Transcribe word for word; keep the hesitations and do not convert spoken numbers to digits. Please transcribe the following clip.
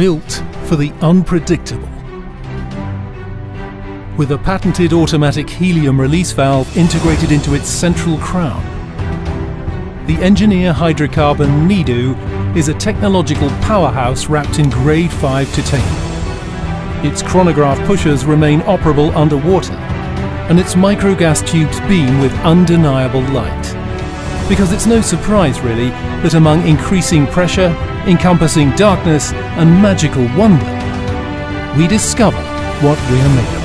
built for the unpredictable. With a patented automatic helium release valve integrated into its central crown, the Engineer Hydrocarbon NEDU is a technological powerhouse wrapped in grade five titanium. Its chronograph pushers remain operable underwater, and its microgas tubes beam with undeniable light. Because it's no surprise, really, that among increasing pressure, encompassing darkness and magical wonder, we discover what we're made of.